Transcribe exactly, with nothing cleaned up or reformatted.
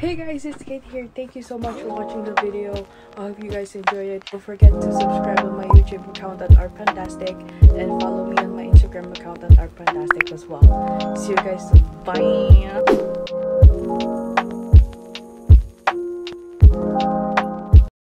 Hey guys, it's Kate here. Thank you so much for watching the video. I hope you guys enjoy it. Don't forget to subscribe on my YouTube account at ArtFantastic and follow me on my Instagram account at ArtFantastic as well. See you guys soon. Bye!